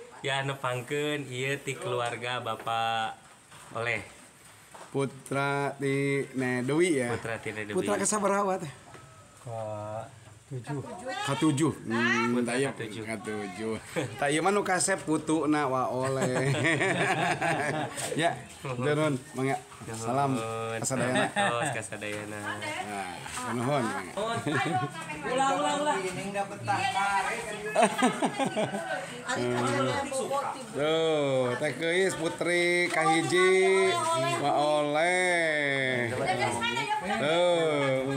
Ya nepangkeun ieu ti keluarga Bapak oleh Putra ti Dewi ya. Putra Tina Dewi. Putra kasabaraha teh? Katujuh. Putra Tah katujuh. Tah ieu mah nu kasep putuna wa oleh. Ya, nuhun mangga. Salam kasadayana. Tos kasadayana. Nah, nuhun. Ulang. Tuh, teh geus putri kahiji wa oleh. Tuh.